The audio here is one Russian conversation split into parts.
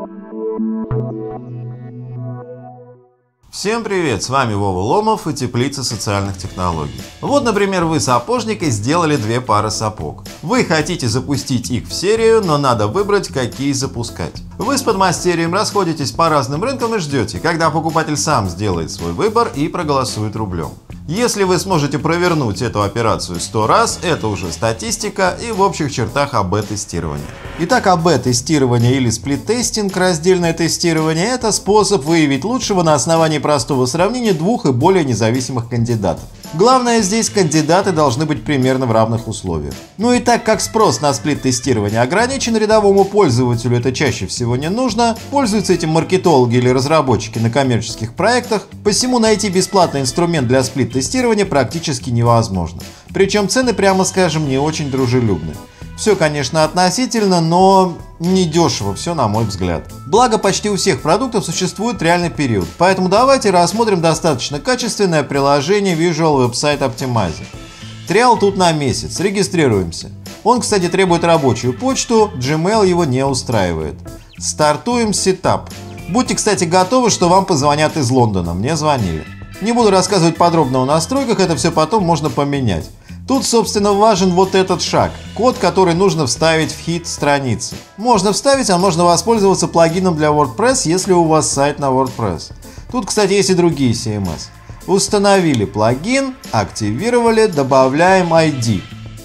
Всем привет, с вами Вова Ломов и Теплица социальных технологий. Вот, например, вы сапожник и сделали 2 пары сапог. Вы хотите запустить их в серию, но надо выбрать, какие запускать. Вы с подмастерьем расходитесь по разным рынкам и ждете, когда покупатель сам сделает свой выбор и проголосует рублем. Если вы сможете провернуть эту операцию 100 раз, это уже статистика и в общих чертах АБ-тестирование. Итак, АБ-тестирование или сплит-тестинг, раздельное тестирование, это способ выявить лучшего на основании простого сравнения 2 и более независимых кандидатов. Главное, здесь кандидаты должны быть примерно в равных условиях. Ну и так как спрос на сплит-тестирование ограничен, рядовому пользователю это чаще всего не нужно, пользуются этим маркетологи или разработчики на коммерческих проектах, посему найти бесплатный инструмент для сплит-тестирования практически невозможно. Причем цены, прямо скажем, не очень дружелюбны. Все, конечно, относительно, но недешево все, на мой взгляд. Благо, почти у всех продуктов существует реальный период, поэтому давайте рассмотрим достаточно качественное приложение Visual Website Optimizer. Триал тут на месяц, регистрируемся. Он, кстати, требует рабочую почту, Gmail его не устраивает. Стартуем сетап. Будьте, кстати, готовы, что вам позвонят из Лондона, мне звонили. Не буду рассказывать подробно о настройках, это все потом можно поменять. Тут, собственно, важен вот этот шаг, код, который нужно вставить в хит страницы. Можно вставить, а можно воспользоваться плагином для WordPress, если у вас сайт на WordPress. Тут, кстати, есть и другие CMS. Установили плагин, активировали, добавляем ID.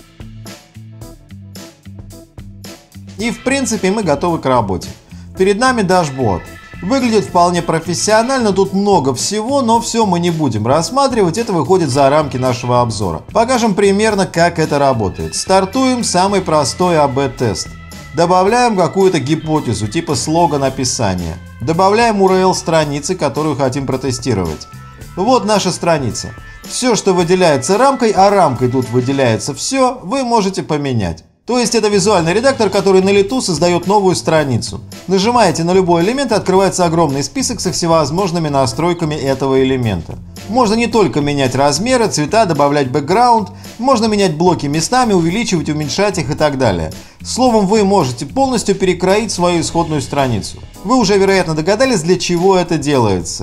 И, в принципе, мы готовы к работе. Перед нами дашборд. Выглядит вполне профессионально, тут много всего, но все мы не будем рассматривать, это выходит за рамки нашего обзора. Покажем примерно, как это работает. Стартуем самый простой АБ-тест. Добавляем какую-то гипотезу, типа слоган описания. Добавляем URL страницы, которую хотим протестировать. Вот наша страница. Все, что выделяется рамкой, а рамкой тут выделяется все, вы можете поменять. То есть это визуальный редактор, который на лету создает новую страницу. Нажимаете на любой элемент и открывается огромный список со всевозможными настройками этого элемента. Можно не только менять размеры, цвета, добавлять бэкграунд, можно менять блоки местами, увеличивать, уменьшать их и так далее. Словом, вы можете полностью перекроить свою исходную страницу. Вы уже, вероятно, догадались, для чего это делается.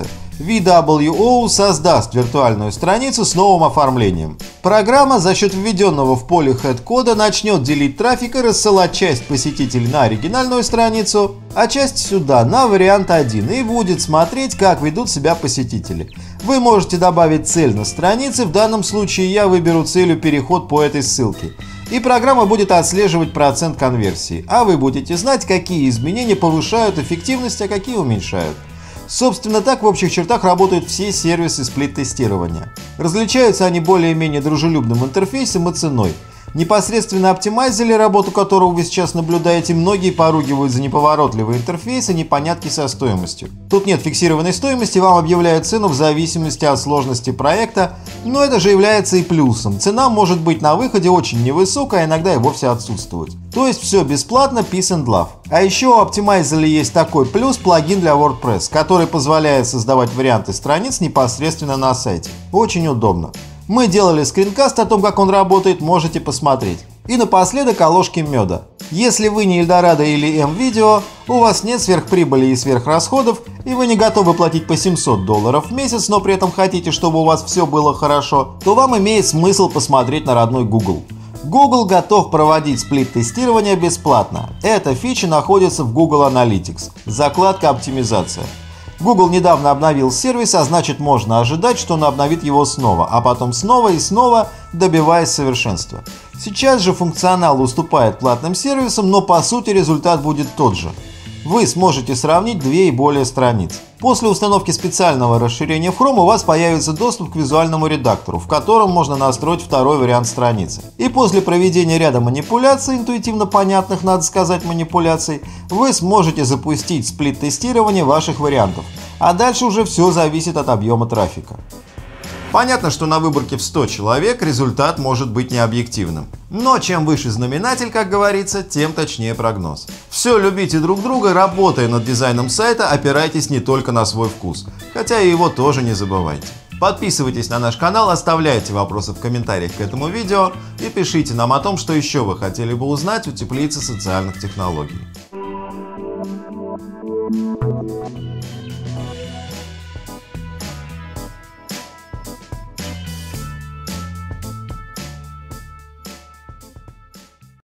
VWO создаст виртуальную страницу с новым оформлением. Программа за счет введенного в поле head кода начнет делить трафик и рассылать часть посетителей на оригинальную страницу, а часть сюда, на вариант 1, и будет смотреть, как ведут себя посетители. Вы можете добавить цель на странице, в данном случае я выберу целью переход по этой ссылке. И программа будет отслеживать процент конверсии, а вы будете знать, какие изменения повышают эффективность, а какие уменьшают. Собственно, так в общих чертах работают все сервисы сплит-тестирования. Различаются они более-менее дружелюбным интерфейсом и ценой. Непосредственно оптимайзере, работу которого вы сейчас наблюдаете, многие поругивают за неповоротливый интерфейс и непонятки со стоимостью. Тут нет фиксированной стоимости, вам объявляют цену в зависимости от сложности проекта, но это же является и плюсом. Цена может быть на выходе очень невысокая, а иногда и вовсе отсутствовать. То есть все бесплатно, peace and love. А еще у Optimizer есть такой плюс, плагин для WordPress, который позволяет создавать варианты страниц непосредственно на сайте. Очень удобно. Мы делали скринкаст о том, как он работает, можете посмотреть. И напоследок о ложке меда. Если вы не Эльдорадо или М-Видео, у вас нет сверхприбыли и сверхрасходов, и вы не готовы платить по $700 в месяц, но при этом хотите, чтобы у вас все было хорошо, то вам имеет смысл посмотреть на родной Google. Google готов проводить сплит-тестирование бесплатно. Эта фича находится в Google Analytics. Закладка «Оптимизация». Google недавно обновил сервис, а значит можно ожидать, что он обновит его снова, а потом снова и снова, добиваясь совершенства. Сейчас же функционал уступает платным сервисам, но по сути результат будет тот же. Вы сможете сравнить 2 и более страниц. После установки специального расширения в Chrome у вас появится доступ к визуальному редактору, в котором можно настроить второй вариант страницы. И после проведения ряда манипуляций, интуитивно понятных, надо сказать, манипуляций, вы сможете запустить сплит-тестирование ваших вариантов. А дальше уже все зависит от объема трафика. Понятно, что на выборке в 100 человек результат может быть необъективным. Но чем выше знаменатель, как говорится, тем точнее прогноз. Все, любите друг друга, работая над дизайном сайта, опирайтесь не только на свой вкус, хотя и его тоже не забывайте. Подписывайтесь на наш канал, оставляйте вопросы в комментариях к этому видео и пишите нам о том, что еще вы хотели бы узнать у Теплицы социальных технологий.